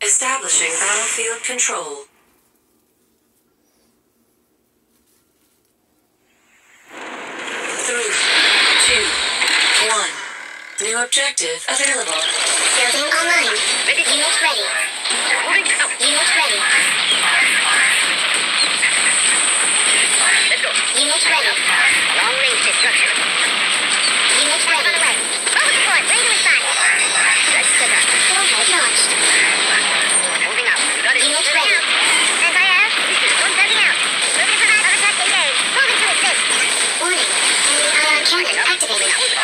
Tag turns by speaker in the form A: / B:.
A: Establishing battlefield control. 3, 2, 1. New objective available.
B: Building online. Unit ready.
C: Moving out.
B: Unit ready.
C: Let's go.
B: Unit ready.
C: Long range destruction.
B: Unit ready.
C: Mobile support. Ready to respond. Let's go.
B: Warhead launched.
C: Moving out. Got it.
B: Unit ready.
C: Anti-air. One setting out. Moving to provide other tech engaged. Moving to assist.
B: Warning. Enemy ion cannon activated.